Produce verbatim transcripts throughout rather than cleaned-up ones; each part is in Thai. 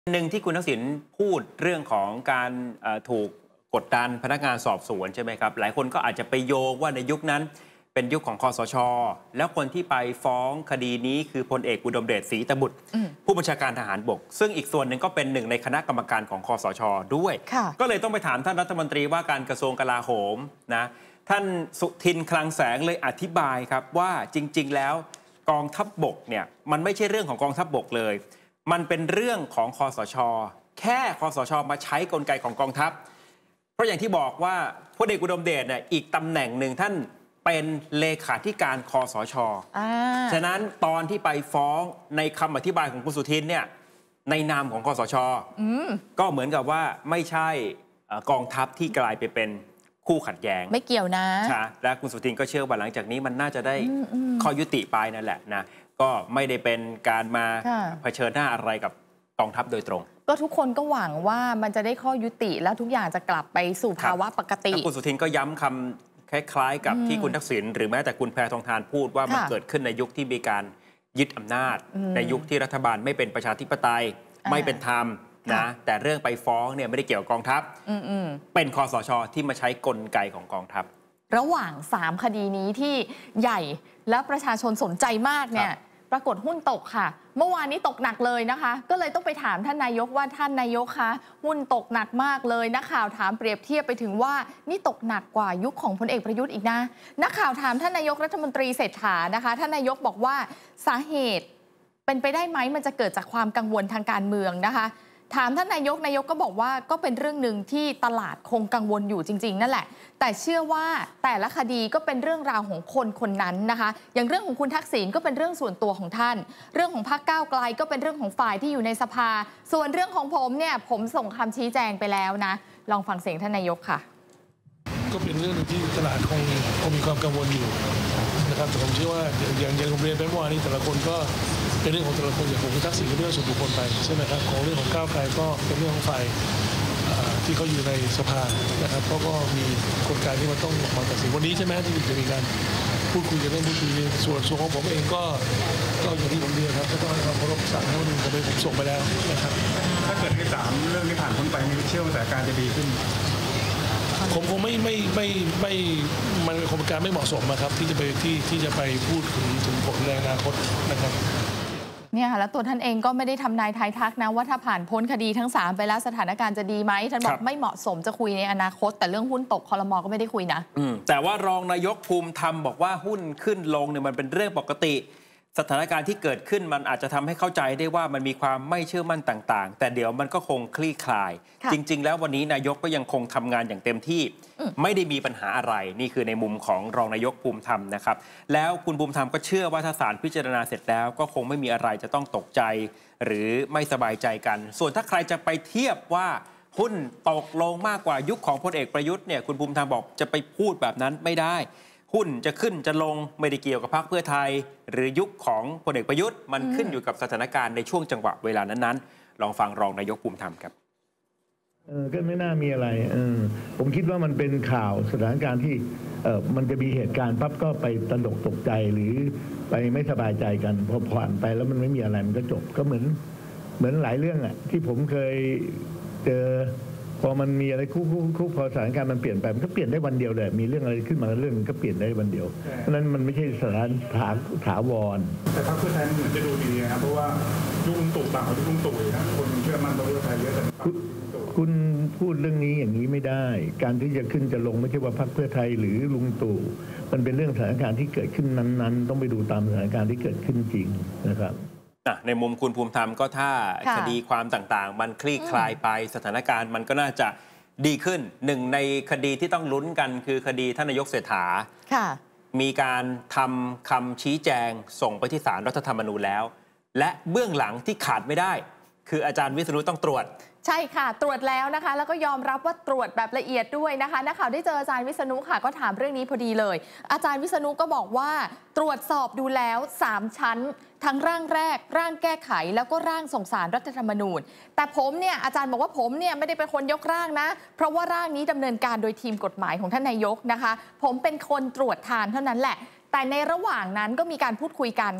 หนึ่งที่คุณทักษิณพูดเรื่องของการถูกกดดันพนักงานสอบสวนใช่ไหมครับหลายคนก็อาจจะไปโยงว่าในยุคนั้นเป็นยุคของคสช.แล้วคนที่ไปฟ้องคดีนี้คือพลเอกอุดมเดชศรีตบุตรผู้บัญชาการทหารบกซึ่งอีกส่วนหนึ่งก็เป็นหนึ่งในคณะกรรมการของคสช.ด้วยก็เลยต้องไปถามท่านรัฐมนตรีว่าการกระทรวงกลาโหมนะท่านสุทินคลังแสงเลยอธิบายครับว่าจริงๆแล้วกองทัพบกเนี่ยมันไม่ใช่เรื่องของกองทัพบกเลยมันเป็นเรื่องของคสช.แค่คสช.มาใช้กลไกของกองทัพเพราะอย่างที่บอกว่าพลเอกอุดมเดชเนี่ยอีกตำแหน่งหนึ่งท่านเป็นเลขาธิการคสช.ฉะนั้นตอนที่ไปฟ้องในคำอธิบายของคุณสุทินเนี่ยในนามของคสช.ก็เหมือนกับว่าไม่ใช่กองทัพที่กลายไปเป็นคู่ขัดแย้งไม่เกี่ยวนะและคุณสุทินก็เชื่อว่าหลังจากนี้มันน่าจะได้ข้อยุติไปนั่นแหละนะก็ไม่ได้เป็นการมาเผชิญหน้าอะไรกับกองทัพโดยตรงก็ทุกคนก็หวังว่ามันจะได้ข้อยุติแล้วทุกอย่างจะกลับไปสู่ภาวะปกติคุณสุทินก็ย้ำคำคล้ายๆกับที่คุณทักษิณหรือแม้แต่คุณแพทองธารพูดว่ามันเกิดขึ้นในยุคที่มีการยึดอำนาจในยุคที่รัฐบาลไม่เป็นประชาธิปไตยไม่เป็นธรรมนะแต่เรื่องไปฟ้องเนี่ยไม่ได้เกี่ยวกับกองทัพเป็นคสช.ที่มาใช้กลไกของกองทัพระหว่างสามคดีนี้ที่ใหญ่และประชาชนสนใจมากเนี่ยปรากฏหุ้นตกค่ะเมื่อวานนี้ตกหนักเลยนะคะก็เลยต้องไปถามท่านนายกว่าท่านนายกคะหุ้นตกหนักมากเลยนักข่าวถามเปรียบเทียบไปถึงว่านี่ตกหนักกว่ายุคของพลเอกประยุทธ์อีกนะนักข่าวถามท่านนายกรัฐมนตรีเศรษฐานะคะท่านนายกบอกว่าสาเหตุเป็นไปได้ไหมมันจะเกิดจากความกังวลทางการเมืองนะคะถามท่านนายกนายกก็บอกว่าก็เป็นเรื่องหนึ่งที่ตลาดคงกังวลอยู่จริงๆนั่นแหละแต่เชื่อว่าแต่ละคดีก็เป็นเรื่องราวของคนคนนั้นนะคะอย่างเรื่องของคุณทักษิณก็เป็นเรื่องส่วนตัวของท่านเรื่องของพรรคก้าวไกลก็เป็นเรื่องของฝ่ายที่อยู่ในสภาส่วนเรื่องของผมเนี่ยผมส่งคำชี้แจงไปแล้วนะลองฟังเสียงท่านนายกค่ะก็เป็นเรื่องที่ตลาดคงคงมีความกังวลอยู่นะครับแต่ผมเชื่อว่าอย่างอย่างผมเรียนไปเมื่อวานนี้แต่ละคนก็เป็นเรื่องของแต่ละคนอย่างผมคุณทักษิณก็เป็นเรื่องส่วนบุคคลไปใช่ไหมครับของเรื่องของก้าวไกลก็เป็นเรื่องของฝ่ายที่เขาอยู่ในสภานะครับเขาก็มีกลไกที่มันต้องมาตัดสินวันนี้ใช่ไหมที่จะมีการพูดคุยกันเรื่องพูดคุยส่วนส่วนของผมเองก็ก็อย่างที่ผมเรียนครับก็ต้องให้ความเคารพสั่งให้วันนึงผมผมส่งไปแล้วนะครับถ้าเกิดที่สามเรื่องที่ผ่านพ้นไปมีเชื่อว่าสถานการณ์จะดีขึ้นผมคงไม่ไม่ไม่ไม่มันคงเป็นการไม่เหมาะสมนะครับที่จะไปที่ที่จะไปพูดถึงถึงผลในอนาคตนะครับเนี่ยค่ะแล้วตัวท่านเองก็ไม่ได้ทำนายทายทักนะว่าถ้าผ่านพ้นคดีทั้งสามไปแล้วสถานการณ์จะดีไหมท่านบอกไม่เหมาะสมจะคุยในอนาคตแต่เรื่องหุ้นตกครม.ก็ไม่ได้คุยนะแต่ว่ารองนายกภูมิธรรมบอกว่าหุ้นขึ้นลงเนี่ยมันเป็นเรื่องปกติสถานการณ์ที่เกิดขึ้นมันอาจจะทำให้เข้าใจได้ว่ามันมีความไม่เชื่อมั่นต่างๆแต่เดี๋ยวมันก็คงคลี่คลายจริงๆแล้ววันนี้นายกก็ยังคงทำงานอย่างเต็มที่ไม่ได้มีปัญหาอะไรนี่คือในมุมของรองนายกภูมิธรรมนะครับแล้วคุณภูมิธรรมก็เชื่อว่าถ้าศาลพิจารณาเสร็จแล้วก็คงไม่มีอะไรจะต้องตกใจหรือไม่สบายใจกันส่วนถ้าใครจะไปเทียบว่าหุ้นตกลงมากกว่ายุคของพลเอกประยุทธ์เนี่ยคุณภูมิธรรมบอกจะไปพูดแบบนั้นไม่ได้หุ้นจะขึ้นจะลงไม่ได้เกี่ยวกับพรรคเพื่อไทยหรือยุคของพลเอกประยุทธ์มันขึ้นอยู่กับสถานการณ์ในช่วงจังหวะเวลานั้นๆลองฟังรองนายกภูมิธรรมครับเออก็ไม่น่ามีอะไรเออผมคิดว่ามันเป็นข่าวสถานการณ์ที่เออมันจะมีเหตุการณ์ปั๊บก็ไปตระหนกตกใจหรือไปไม่สบายใจกันพอผ่านไปแล้วมันไม่มีอะไรมันก็จบก็เหมือนเหมือนหลายเรื่องอ่ะที่ผมเคยเจอพอมันมีอะไรคู่คู่คู่พอสถานการณ์มันเปลี่ยนไปมันก็เปลี่ยนได้วันเดียวเลยมีเรื่องอะไรขึ้นมาเรื่องก็เปลี่ยนได้วันเดียวเพราะนั้นมันไม่ใช่สถานถาถาวรแต่พรรคเพื่อไทยมันเหมือนจะดูดีนะครับเพราะว่ายุคลุงตู่ต่างกว่ายุคลุงตู่นะคนเชื่อมั่นพรรคเพื่อไทยเยอะแต่คุณพูดเรื่องนี้อย่างนี้ไม่ได้การที่จะขึ้นจะลงไม่ใช่ว่าพรรคเพื่อไทยหรือลุงตู่มันเป็นเรื่องสถานการณ์ที่เกิดขึ้นนั้นๆต้องไปดูตามสถานการณ์ที่เกิดขึ้นจริงนะครับในมุมคุณภูมิธรรมก็ถ้าคดีความต่างๆมันคลี่คลายไปสถานการณ์มันก็น่าจะดีขึ้นหนึ่งในคดีที่ต้องลุ้นกันคือคดีท่านนายกเศรษฐามีการทำคำชี้แจงส่งไปที่ศาลรัฐธรรมนูญแล้วและเบื้องหลังที่ขาดไม่ได้คืออาจารย์วิษณุต้องตรวจใช่ค่ะตรวจแล้วนะคะแล้วก็ยอมรับว่าตรวจแบบละเอียดด้วยนะคะนักข่าวได้เจออาจารย์วิษณุค่ะก็ถามเรื่องนี้พอดีเลยอาจารย์วิษณุก็บอกว่าตรวจสอบดูแล้วสามชั้นทั้งร่างแรกร่างแก้ไขแล้วก็ร่างส่งสารรัฐธรรมนูญแต่ผมเนี่ยอาจารย์บอกว่าผมเนี่ยไม่ได้เป็นคนยกร่างนะเพราะว่าร่างนี้ดำเนินการโดยทีมกฎหมายของท่านนายกนะคะผมเป็นคนตรวจทานเท่านั้นแหละแต่ในระหว่างนั้นก็มีการพูดคุยกันค่ะ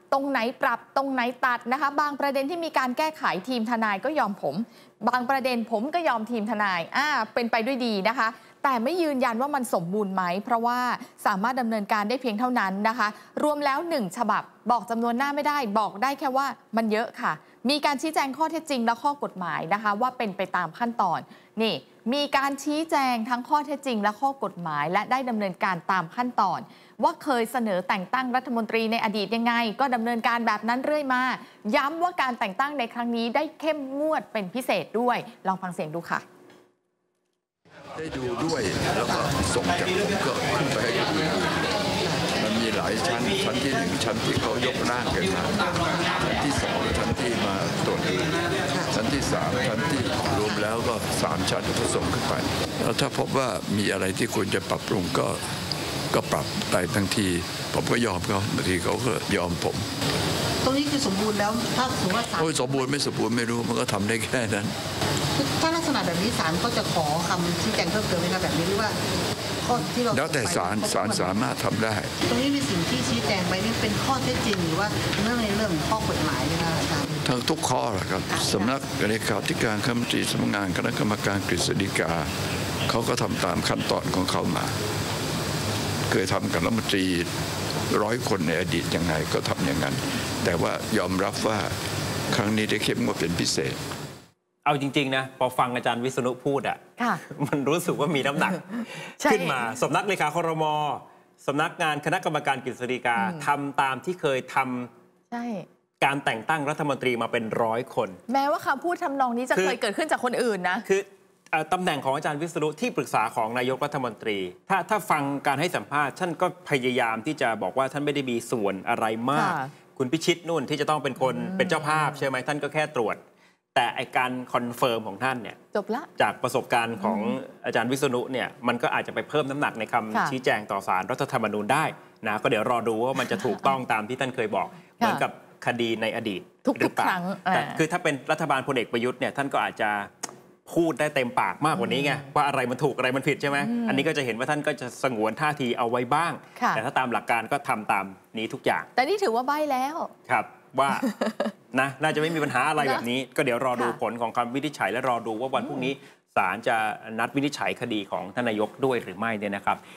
ตรงไหนปรับตรงไหนตัดนะคะบางประเด็นที่มีการแก้ไขทีมทนายก็ยอมผม บางประเด็นผมก็ยอมทีมทนายอ่าเป็นไปด้วยดีนะคะแต่ไม่ยืนยันว่ามันสมบูรณ์ไหมเพราะว่าสามารถดำเนินการได้เพียงเท่านั้นนะคะรวมแล้วหนึ่งฉบับบอกจำนวนหน้าไม่ได้บอกได้แค่ว่ามันเยอะค่ะมีการชี้แจงข้อเท็จจริงและข้อกฎหมายนะคะว่าเป็นไปตามขั้นตอนนี่มีการชี้แจงทั้งข้อเท็จจริงและข้อกฎหมายและได้ดำเนินการตามขั้นตอนว่าเคยเสนอแต่งตั้งรัฐมนตรีในอดีตยังไงก็ดำเนินการแบบนั้นเรื่อยมาย้ำว่าการแต่งตั้งในครั้งนี้ได้เข้มงวดเป็นพิเศษด้วยลองฟังเสียงดูค่ะได้ดูด้วยแล้วก็ส่งจากผมก็ขึ้นไปให้ดูมันมีหลายชั้นชั้นที่หนึ่งชั้นที่เขายกร่างกันมาชั้นที่สองชั้นที่มาตรวจดูชั้นที่สามชั้นที่รวมแล้วก็สามชั้นก็ส่งขึ้นไปแล้วถ้าพบว่ามีอะไรที่ควรจะปรับปรุงก็ก็ปรับไปทันทีผมก็ยอมเขาบางทีเขาก็ยอมผมตรงนี้คือสมบูรณ์แล้วถ้าสมมติว่าศาลโอ้ยสมบูรณ์ไม่สมบูรณ์ไม่รู้มันก็ทำได้แค่นั้นถ้าลักษณะแบบนี้ศาลก็จะขอคำชี้แจงเพิ่มเติมไหมครับแบบนี้หรือว่าข้อที่เราแล้วแต่ศาลศาลสามารถทำได้ตรงนี้มีสิ่งที่ชี้แจงไปนี่เป็นข้อเท็จจริงหรือว่าเรื่องในเรื่องข้อกฎหมายนะครับอาจารย์ทั้งทุกข้อแหละครับสำนักเลขาธิการคณะรัฐมนตรีสำนักงานคณะกรรมการกฤษฎีกาเขาก็ทำตามขั้นตอนของเขามาเคยทำกับรัฐมนตรีร้อยคนในอดีตยังไงก็ทำอย่างนั้นแต่ว่ายอมรับว่าครั้งนี้ได้เข้มงวดเป็นพิเศษเอาจริงๆนะพอฟังอาจารย์วิษณุพูดอ่ะมันรู้สึกว่ามีน้ำหนักขึ้นมาสำนักเลขาครม.สำนักงานคณะกรรมการกฤษฎีกาทำตามที่เคยทำการแต่งตั้งรัฐมนตรีมาเป็นร้อยคนแม้ว่าคำพูดทำนองนี้จะเคยเกิดขึ้นจากคนอื่นนะคือตำแหน่งของอาจารย์วิษณุที่ปรึกษาของนายกรัฐมนตรีถ้าถ้าฟังการให้สัมภาษณ์ท่านก็พยายามที่จะบอกว่าท่านไม่ได้มีส่วนอะไรมากคุณพิชิตนู่นที่จะต้องเป็นคนเป็นเจ้าภาพใช่ไหมท่านก็แค่ตรวจแต่ไอการคอนเฟิร์มของท่านเนี่ยจบละจากประสบการณ์ของอาจารย์วิษณุเนี่ยมันก็อาจจะไปเพิ่มน้ำหนักในคำชี้แจงต่อศาลรัฐธรรมนูญได้นะก็เดี๋ยวรอดูว่ามันจะถูกต้องตามที่ท่านเคยบอกเหมือนกับคดีในอดีตหรือเปล่าแต่คือถ้าเป็นรัฐบาลพลเอกประยุทธ์เนี่ยท่านก็อาจจะพูดได้เต็มปากมากกว่านี้ไงว่าอะไรมันถูกอะไรมันผิดใช่ไหมอันนี้ก็จะเห็นว่าท่านก็จะสงวนท่าทีเอาไว้บ้างแต่ถ้าตามหลักการก็ทำตามนี้ทุกอย่างแต่นี่ถือว่าใบ้แล้วครับว่านะน่าจะไม่มีปัญหาอะไรแบบนี้ก็เดี๋ยวรอดูผลของคำวินิจฉัยและรอดูว่าวันพรุ่งนี้ศาลจะนัดวินิจฉัยคดีของท่านนายกด้วยหรือไม่เนี่ยนะครับ